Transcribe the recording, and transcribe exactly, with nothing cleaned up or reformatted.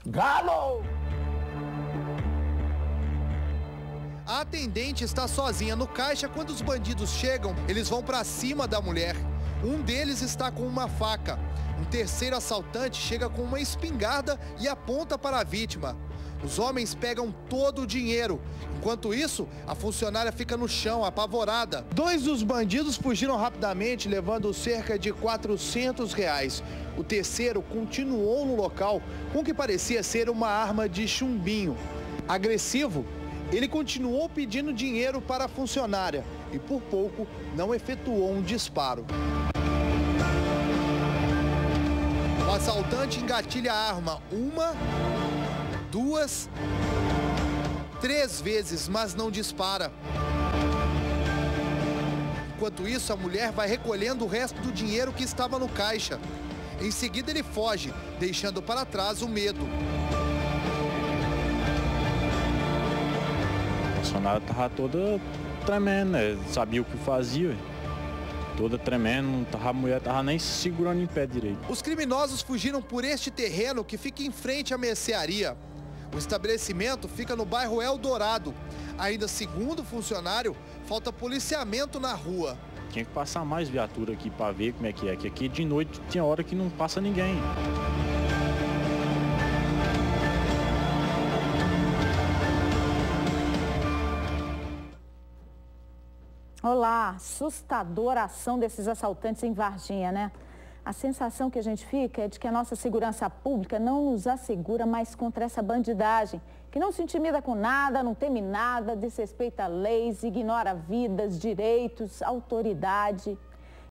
Galo! A atendente está sozinha no caixa. Quando os bandidos chegam, eles vão para cima da mulher. Um deles está com uma faca. Um terceiro assaltante chega com uma espingarda e aponta para a vítima. Os homens pegam todo o dinheiro. Enquanto isso, a funcionária fica no chão, apavorada. Dois dos bandidos fugiram rapidamente, levando cerca de quatrocentos reais. O terceiro continuou no local com o que parecia ser uma arma de chumbinho. Agressivo, ele continuou pedindo dinheiro para a funcionária e, por pouco, não efetuou um disparo. O assaltante engatilha a arma uma, duas, três vezes, mas não dispara. Enquanto isso, a mulher vai recolhendo o resto do dinheiro que estava no caixa. Em seguida, ele foge, deixando para trás o medo. A funcionária estava toda tremendo, né? Sabia o que fazia, ué. Toda tremendo, a mulher estava nem se segurando em pé direito. Os criminosos fugiram por este terreno que fica em frente à mercearia. O estabelecimento fica no bairro Eldorado. Ainda segundo o funcionário, falta policiamento na rua. Tinha que passar mais viatura aqui para ver como é que é, que aqui de noite tinha hora que não passa ninguém. Olá, assustadora ação desses assaltantes em Varginha, né? A sensação que a gente fica é de que a nossa segurança pública não nos assegura mais contra essa bandidagem, que não se intimida com nada, não teme nada, desrespeita leis, ignora vidas, direitos, autoridade.